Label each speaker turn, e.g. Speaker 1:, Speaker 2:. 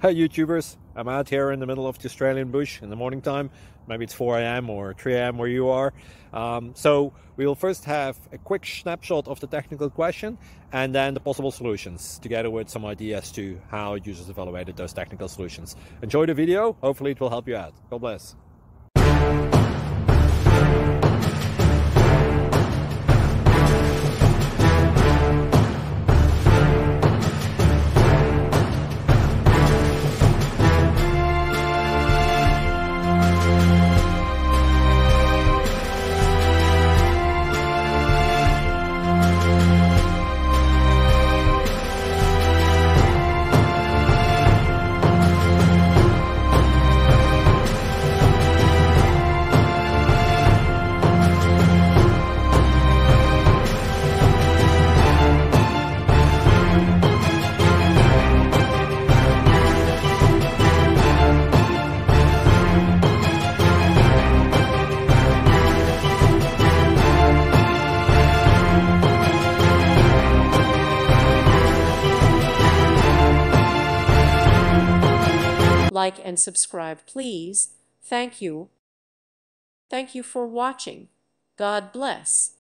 Speaker 1: Hey YouTubers, I'm out here in the middle of the Australian bush in the morning time. Maybe it's 4 a.m. or 3 a.m. where you are. So we will first have a quick snapshot of the technical question and then the possible solutions, together with some ideas to how users evaluated those technical solutions. Enjoy the video, hopefully it will help you out. God bless.
Speaker 2: Like and subscribe, please. Thank you. Thank you for watching. God bless.